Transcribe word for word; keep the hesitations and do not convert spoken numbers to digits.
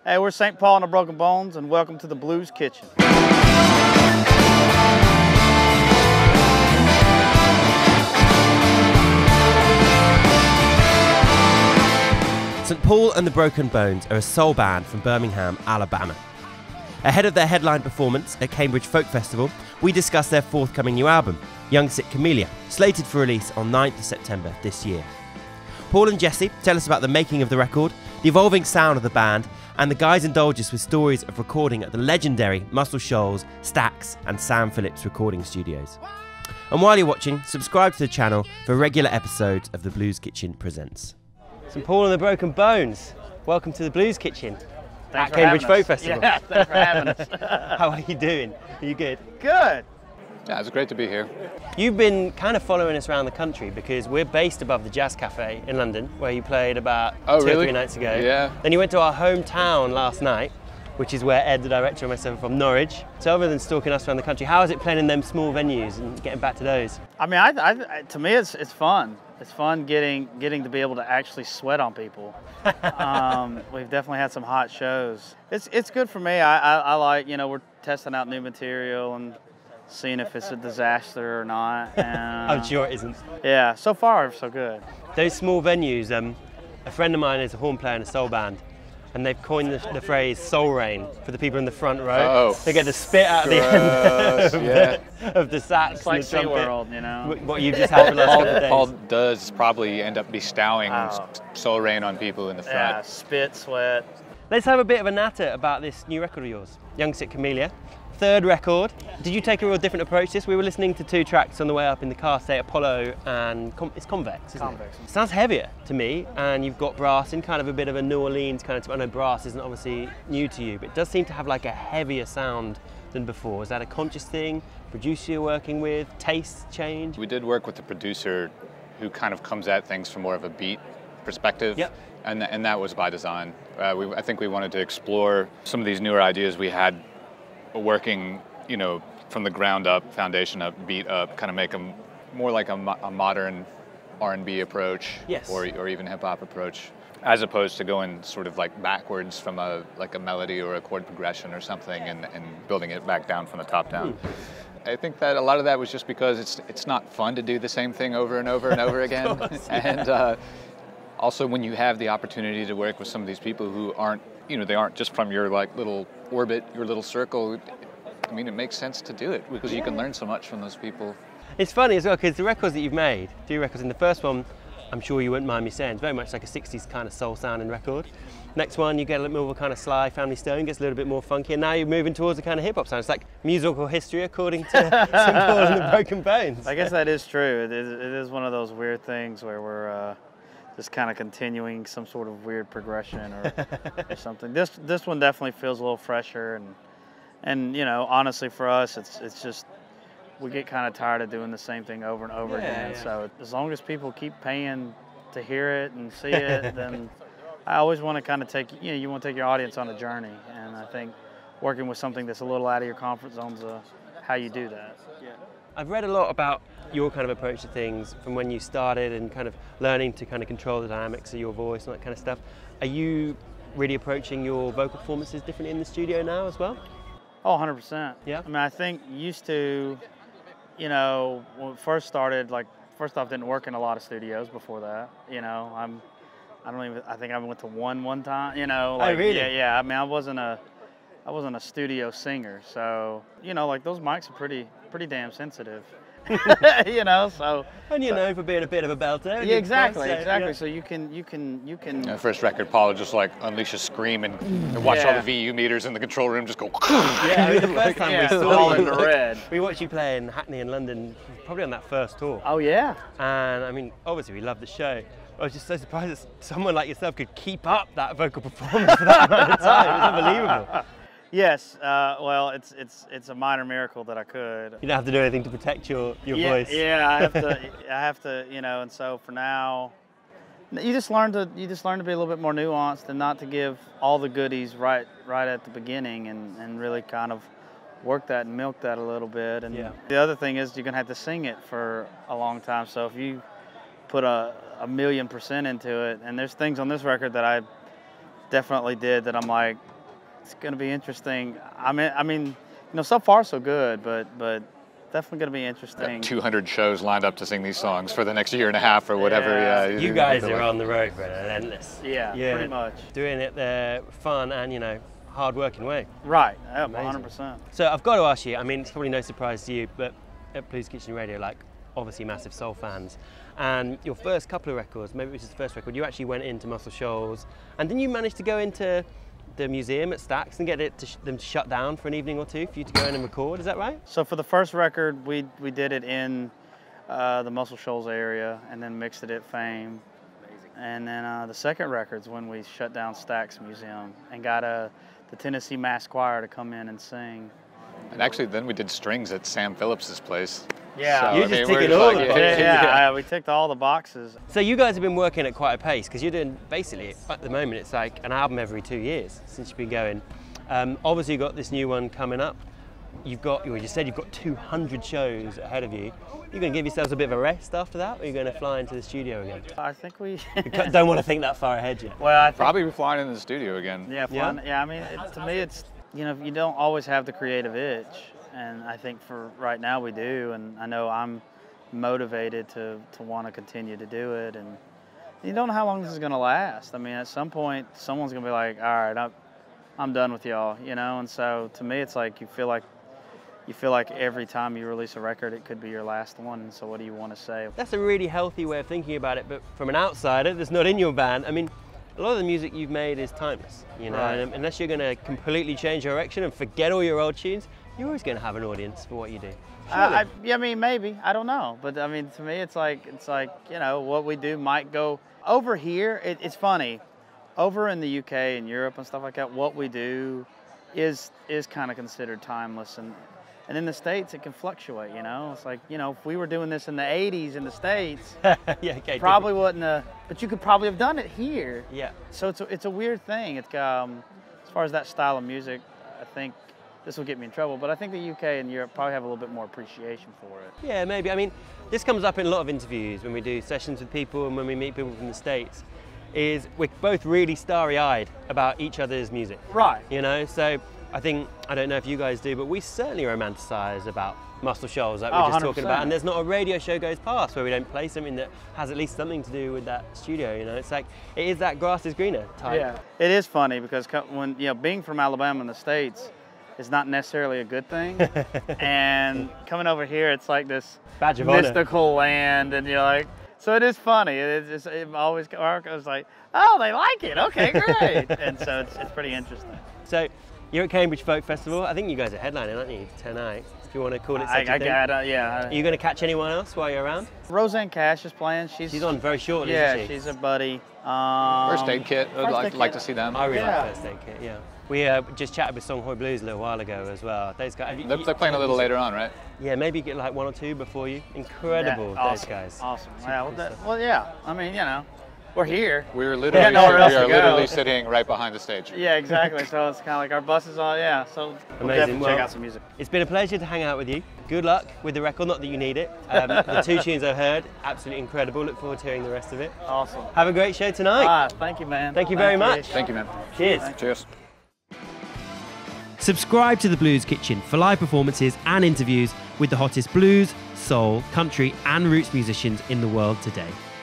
Hey, we're Saint Paul and the Broken Bones, and welcome to the Blues Kitchen. Saint Paul and the Broken Bones are a soul band from Birmingham, Alabama. Ahead of their headline performance at Cambridge Folk Festival, we discuss their forthcoming new album, Young Sick Camellia, slated for release on ninth of September this year. Paul and Jesse tell us about the making of the record, the evolving sound of the band, and the guys indulge us with stories of recording at the legendary Muscle Shoals, Stax and Sam Phillips recording studios. And while you're watching, subscribe to the channel for regular episodes of The Blues Kitchen Presents. Saint Paul and the Broken Bones, welcome to the Blues Kitchen Thanks at for Cambridge having Folk us. Festival. Yeah, thanks for having us. How are you doing? Are you good? Good. Yeah, it's great to be here. You've been kind of following us around the country because we're based above the Jazz Cafe in London, where you played about Oh, two really? or three nights ago. Yeah. Then you went to our hometown last night, which is where Ed, the director, and myself are from, Norwich. So other than stalking us around the country, how is it playing in them small venues and getting back to those? I mean, I, I, to me, it's it's fun. It's fun getting getting to be able to actually sweat on people. um, we've definitely had some hot shows. It's it's good for me. I, I, I like, you know, we're testing out new material and seeing if it's a disaster or not. And, I'm sure it isn't. Yeah, so far so good. Those small venues, um, a friend of mine is a horn player in a soul band, and they've coined the, the phrase soul rain for the people in the front row. Oh. They get the spit out of the end Gross, of, yeah. the, of the sax It's like and the trumpet. SeaWorld, you know. What you've just had for the last couple of days. All does is probably end up bestowing Oh. soul rain on people in the front. Yeah, spit, sweat. Let's have a bit of a natter about this new record of yours, Young Sick Camellia. Third record. Did you take a real different approach to this? We were listening to two tracks on the way up in the car, say Apollo and Com it's Convex, isn't Convex. it? It sounds heavier to me, and you've got brass in kind of a bit of a New Orleans kind of, I know brass isn't obviously new to you, but it does seem to have like a heavier sound than before. Is that a conscious thing? Producer you're working with? Taste change? We did work with a producer who kind of comes at things from more of a beat perspective. Yep. And, and that was by design. Uh, we, I think we wanted to explore some of these newer ideas we had working, you know, from the ground up, foundation up, beat up, kind of make them more like a, mo a modern R and B approach, Yes. or, or even hip hop approach, as opposed to going sort of like backwards from a like a melody or a chord progression or something, and, and building it back down from the top down. Hmm. I think that a lot of that was just because it's it's not fun to do the same thing over and over and over again, course, and uh, also when you have the opportunity to work with some of these people who aren't, you know, they aren't just from your like little orbit, your little circle. I mean, it makes sense to do it because you can learn so much from those people. It's funny as well because the records that you've made, two records, in the first one, I'm sure you wouldn't mind me saying, it's very much like a sixties kind of soul sounding record. Next one, you get a little more of a kind of Sly, Family Stone, gets a little bit more funky, and now you're moving towards a kind of hip hop sound. It's like musical history according to Saint Paul and the Broken Bones. I guess that is true. It is, it is one of those weird things where we're uh, just kind of continuing some sort of weird progression or, or something. This this one definitely feels a little fresher, and and you know, honestly for us, it's it's just we get kind of tired of doing the same thing over and over Yeah, again. yeah. So as long as people keep paying to hear it and see it, then I always want to kind of take, you know, you want to take your audience on a journey, and I think working with something that's a little out of your comfort zone's uh, how you do that. I've read a lot about your kind of approach to things from when you started and kind of learning to kind of control the dynamics of your voice and that kind of stuff. Are you really approaching your vocal performances differently in the studio now as well? Oh, one hundred percent. Yeah? I mean, I think used to, you know, when we first started, like, first off, didn't work in a lot of studios before that. You know, I'm, I don't even, I think I went to one one time, you know. Like, really? Yeah, yeah. I mean, I wasn't a, I wasn't a studio singer. So, you know, like, those mics are pretty, pretty damn sensitive. You know, so. And you know, for being a bit of a belter. Yeah, exactly, so, exactly. yeah. So you can, you can, you can. The first record, Paul would just like unleash a scream and, and watch all Yeah. the V U meters in the control room just go. Yeah, I mean, the first time Yeah, we saw all you, in the red. we watched you play in Hackney in London, probably on that first tour. Oh yeah. And I mean, obviously we loved the show. I was just so surprised that someone like yourself could keep up that vocal performance for that amount of time. It was unbelievable. Yes. Uh, well, it's it's it's a minor miracle that I could. You don't have to do anything to protect your, your yeah, voice. Yeah, I have to. I have to. You know, and so for now, you just learn to you just learn to be a little bit more nuanced and not to give all the goodies right right at the beginning, and and really kind of work that and milk that a little bit. And Yeah. the other thing is you're gonna have to sing it for a long time. So if you put a a million percent into it, and there's things on this record that I definitely did that I'm like, It's going to be interesting. I mean, I mean, you know, so far so good, but but definitely going to be interesting. two hundred shows lined up to sing these songs for the next year and a half or whatever. Yeah. Yeah, You guys are on the road, Brennan, relentless. Yeah, Yeah. pretty much. Doing it the fun and, you know, hard-working way. Right. Yeah, Amazing. one hundred percent. So I've got to ask you, I mean, it's probably no surprise to you, but at Blues Kitchen Radio, like, obviously massive soul fans. And your first couple of records, maybe it was just the first record, you actually went into Muscle Shoals. And didn't you manage to go into the museum at Stax and get it to sh them to shut down for an evening or two for you to go in and record? Is that right? So for the first record, we we did it in uh, the Muscle Shoals area, and then mixed it at Fame. Amazing. And then uh, the second record's when we shut down Stax Museum and got uh, the Tennessee Mass Choir to come in and sing. And actually, then we did strings at Sam Phillips's place. Yeah, So, you I just mean, ticking we're all like- the Yeah, boxes. yeah, uh, we ticked all the boxes. So you guys have been working at quite a pace, because you're doing, basically, at the moment, it's like an album every two years since you've been going. Um, obviously, you've got this new one coming up. You've got, well, you said you've got two hundred shows ahead of you. You're going to give yourselves a bit of a rest after that, or are you going to fly into the studio again? I think we. Don't want to think that far ahead yet. Well, I think, Probably flying in the studio again. yeah, Yeah? fun. Yeah, I mean, it, to me, it's, you know, you don't always have the creative itch, and I think for right now we do, and I know I'm motivated to to want to continue to do it, and you don't know how long this is going to last. I mean, at some point, someone's going to be like, all right, I'm, I'm done with y'all, you know, and so to me, it's like you feel like you feel like every time you release a record, it could be your last one. And so what do you want to say? That's a really healthy way of thinking about it, but from an outsider that's not in your band, I mean, a lot of the music you've made is timeless, you know, Right. and unless you're going to completely change direction and forget all your old tunes, you're always going to have an audience for what you do. I, I, yeah, I mean, maybe. I don't know. But I mean, to me, it's like, it's like, you know, what we do might go over here. It, it's funny. Over in the U K and Europe and stuff like that, what we do is is kind of considered timeless. And, and in the States, it can fluctuate, you know? It's like, you know, if we were doing this in the eighties in the States, yeah, okay. probably wouldn't have, but you could probably have done it here. different. Yeah. So it's a, it's a weird thing. It's, um, as far as that style of music, I think this will get me in trouble, but I think the U K and Europe probably have a little bit more appreciation for it. Yeah, maybe. I mean, this comes up in a lot of interviews when we do sessions with people and when we meet people from the States, is we're both really starry-eyed about each other's music. Right. You know, so I think, I don't know if you guys do, but we certainly romanticize about Muscle Shoals, like we Oh, were just talking one hundred percent. about, and there's not a radio show goes past where we don't play something that has at least something to do with that studio, you know? It's like, it is that grass is greener type. Yeah, it is funny because co- when, you know, being from Alabama in the States is not necessarily a good thing. And coming over here, it's like this Badge of honor. mystical land, and you're like, so it is funny. It is, it always, I was like, oh, they like it, okay, great. And so it's, it's pretty interesting. So, you're at Cambridge Folk Festival. I think you guys are headlining, aren't you, tonight, if you want to call it such I, a I thing. got, uh, yeah. Are you going to catch anyone else while you're around? Roseanne Cash is playing. She's, She's on very shortly, Yeah, isn't she? she's a buddy. Um, First Aid Kit. I'd First like, Aid like Kit. to see them. I really Yeah. like First Aid Kit, yeah. We uh, just chatted with Songhoy Blues a little while ago as well. Those guys. They're, they're playing a little later on, right? Yeah, maybe get like one or two before you. Incredible, Yeah, those awesome, guys. Awesome. Yeah, well, that, well, yeah. I mean, you know, we're here. We were literally, nowhere else we are to go. literally sitting right behind the stage. Yeah, exactly. So it's kind of like our bus is on. Yeah. So we'll Amazing. definitely check Well, out some music. It's been a pleasure to hang out with you. Good luck with the record, not that you need it. Um, the two tunes I've heard, absolutely incredible. Look forward to hearing the rest of it. Awesome. Have a great show tonight. Ah, thank you, man. Thank you very much. Thank you, man. Cheers. Cheers. Subscribe to the Blues Kitchen for live performances and interviews with the hottest blues, soul, country, and roots musicians in the world today.